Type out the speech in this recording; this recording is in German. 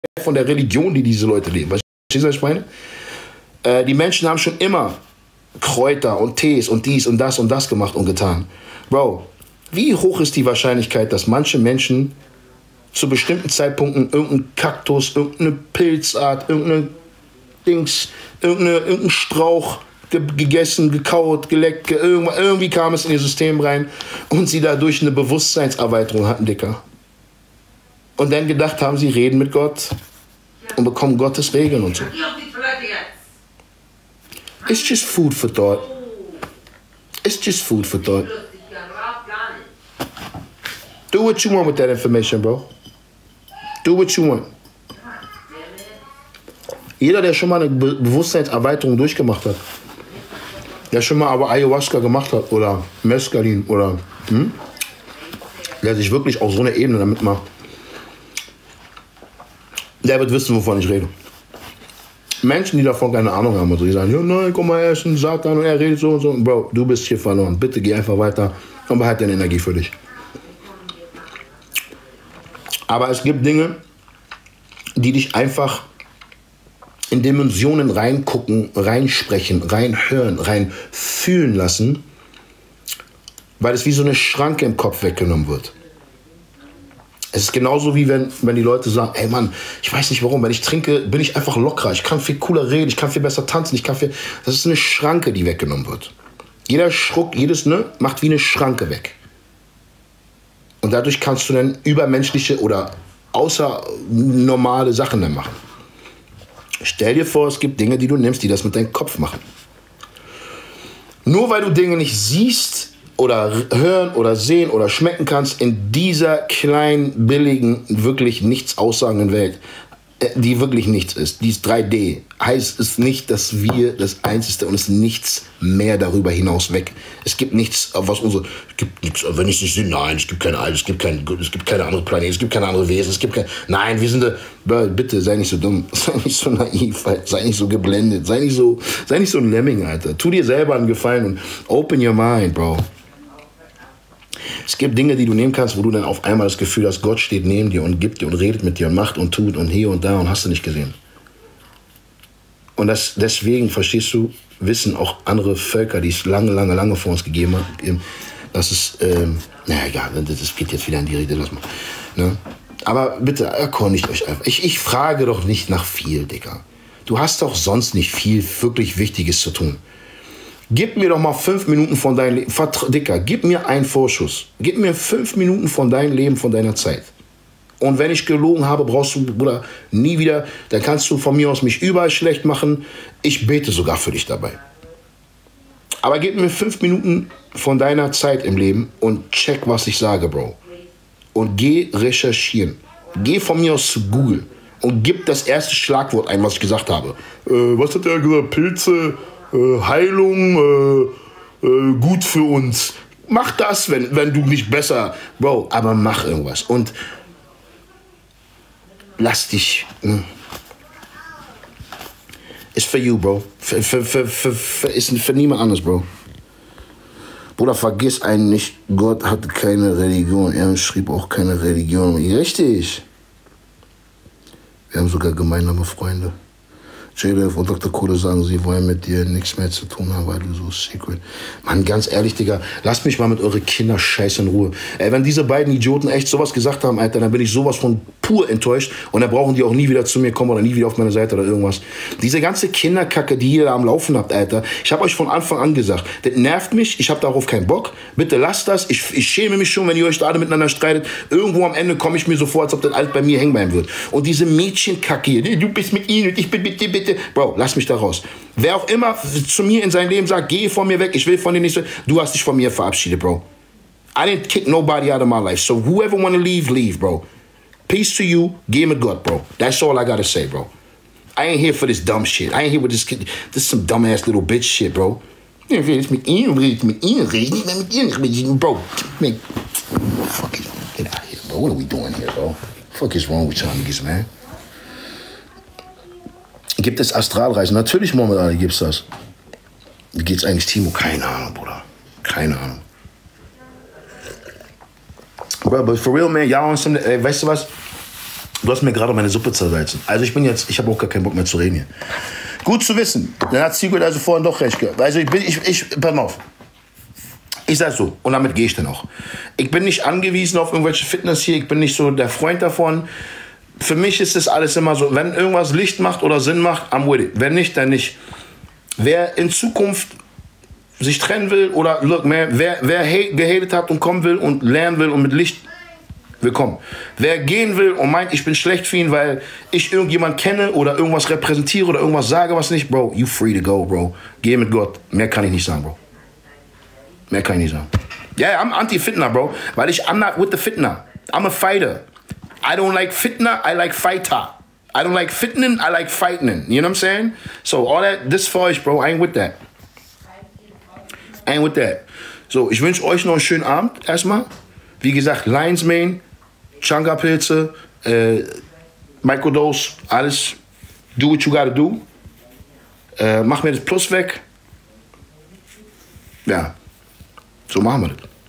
von der Religion, die diese Leute leben. Verstehst du, was ich meine? Die Menschen haben schon immer Kräuter und Tees und dies und das gemacht und getan. Bro, wie hoch ist die Wahrscheinlichkeit, dass manche Menschen zu bestimmten Zeitpunkten irgendeinen Kaktus, irgendeine Pilzart, irgendein Strauch gegessen, gekaut, geleckt, irgendwie kam es in ihr System rein und sie dadurch eine Bewusstseinserweiterung hatten, Dicker. Und dann gedacht haben, sie reden mit Gott und bekommen Gottes Regeln und so. It's just food for thought. It's just food for thought. Do what you want with that information, bro. Do what you want. Jeder, der schon mal eine Bewusstseinserweiterung durchgemacht hat, der schon mal aber Ayahuasca gemacht hat oder Mescalin oder der sich wirklich auf so einer Ebene damit macht, der wird wissen, wovon ich rede. Menschen, die davon keine Ahnung haben, also die sagen, ja nein, guck mal, er ist ein Satan und er redet so und so. Bro, du bist hier verloren. Bitte geh einfach weiter und behalte deine Energie für dich. Aber es gibt Dinge, die dich einfach in Dimensionen reingucken, reinsprechen, reinhören, reinfühlen lassen, weil es wie so eine Schranke im Kopf weggenommen wird. Es ist genauso wie wenn die Leute sagen, ey Mann, ich weiß nicht warum, wenn ich trinke, bin ich einfach lockerer, ich kann viel cooler reden, ich kann viel besser tanzen, das ist eine Schranke, die weggenommen wird. Jeder Schruck, jedes macht wie eine Schranke weg. Und dadurch kannst du dann übermenschliche oder außernormale Sachen dann machen. Stell dir vor, es gibt Dinge, die du nimmst, die das mit deinem Kopf machen. Nur weil du Dinge nicht siehst oder hören oder sehen oder schmecken kannst in dieser kleinen, billigen, wirklich nichts aussagenden Welt, die wirklich nichts ist, die ist 3D, heißt es nicht, dass wir das Einzige und es ist nichts mehr darüber hinaus weg. Es gibt nichts, was unsere, es gibt nichts, wenn ich es nicht sehe, nein, es gibt keine andere Planeten, es gibt keine andere Wesen, nein, wir sind bitte, sei nicht so dumm, sei nicht so naiv, sei nicht so geblendet, sei nicht so ein Lemming, Alter. Tu dir selber einen Gefallen und open your mind, Bro. Es gibt Dinge, die du nehmen kannst, wo du dann auf einmal das Gefühl hast, Gott steht neben dir und gibt dir und redet mit dir und macht und tut und hier und da und hast du nicht gesehen. Und deswegen, verstehst du, wissen auch andere Völker, die es lange vor uns gegeben haben, dass es, naja, egal, das geht jetzt wieder in die Rede, lass mal. Ne? Aber bitte, erkundigt euch einfach. Ich frage doch nicht nach viel, Digga. Du hast doch sonst nicht viel wirklich Wichtiges zu tun. Gib mir doch mal 5 Minuten von deinem Leben. Dicker, gib mir einen Vorschuss. Gib mir 5 Minuten von deinem Leben, von deiner Zeit. Und wenn ich gelogen habe, brauchst du, Bruder, nie wieder. Dann kannst du von mir aus mich überall schlecht machen. Ich bete sogar für dich dabei. Aber gib mir 5 Minuten von deiner Zeit im Leben und check, was ich sage, Bro. Und geh recherchieren. Geh von mir aus zu Google und gib das erste Schlagwort ein, was ich gesagt habe. Was hat er gesagt? Pilze... Heilung, gut für uns. Mach das, wenn du nicht besser, Bro, aber mach irgendwas. Und lass dich. Ist für you, Bro. Ist für niemand anders, Bro. Bruder, vergiss einen nicht, Gott hat keine Religion. Er schrieb auch keine Religion. Richtig. Wir haben sogar gemeinsame Freunde. J-Lev und Dr. Kohle sagen, sie wollen mit dir nichts mehr zu tun haben, weil du so secret. Mann, ganz ehrlich, Digga, lasst mich mal mit eurer Kinderscheiße in Ruhe. Ey, wenn diese beiden Idioten echt sowas gesagt haben, Alter, dann bin ich sowas von pur enttäuscht und dann brauchen die auch nie wieder zu mir kommen oder nie wieder auf meine Seite oder irgendwas. Diese ganze Kinderkacke, die ihr da am Laufen habt, Alter, ich habe euch von Anfang an gesagt, das nervt mich, ich habe darauf keinen Bock, bitte lasst das, ich schäme mich schon, wenn ihr euch da alle miteinander streitet. Irgendwo am Ende komme ich mir so vor, als ob das alles bei mir hängen bleiben wird. Und diese Mädchenkacke hier, du bist mit ihnen und ich bin mit dir, bitte. Bro, lass mich da raus. Wer auch immer zu mir in seinem Leben sagt, geh von mir weg, ich will von dir nicht so, du hast dich von mir verabschiedet, Bro. I didn't kick nobody out of my life, so whoever wanna leave, leave, Bro. Peace to you, give me God, bro. That's all I gotta say, bro. I ain't here for this dumb shit. I ain't here with this kid. This is some dumbass little bitch shit, bro. Bro, man, fuck it. Get out of here, bro. What are we doing here, bro? Fuck is wrong with y'all niggas, man? Gibt es Astralreisen? Natürlich, momentan gibt's das. Wie geht's eigentlich, Timo? Keine Ahnung, Bruder. Keine Ahnung. Bro, but for real, man, y'all on some, weißt du was? Du hast mir gerade meine Suppe zersalzen. Also ich habe auch gar keinen Bock mehr zu reden hier. Gut zu wissen. Dann hat Sigurd also vorhin doch recht gehabt. Also pass mal auf. Ich sag so, und damit gehe ich dann auch. Ich bin nicht angewiesen auf irgendwelche Fitness hier, ich bin nicht so der Freund davon. Für mich ist das alles immer so, wenn irgendwas Licht macht oder Sinn macht, I'm with it. Wenn nicht, dann nicht. Wer in Zukunft sich trennen will oder look, man, wer gehatet hat und kommen will und lernen will und mit Licht, willkommen. Wer gehen will und meint, ich bin schlecht für ihn, weil ich irgendjemand kenne oder irgendwas repräsentiere oder irgendwas sage, was nicht, Bro, you free to go, Bro. Geh mit Gott. Mehr kann ich nicht sagen, Bro. Mehr kann ich nicht sagen. Yeah, I'm anti-Fitna, Bro. Weil I'm not with the Fitna. I'm a fighter. I don't like Fitna, I like fighter. I don't like fitting, I like fighting. You know what I'm saying? So all that, this for euch, Bro, I ain't with that. I ain't with that. So, ich wünsche euch noch einen schönen Abend erstmal. Wie gesagt, Lion's Mane, Changa-Pilze, Microdose, alles. Do what you gotta do. Mach mir das Plus weg. Ja, so machen wir das.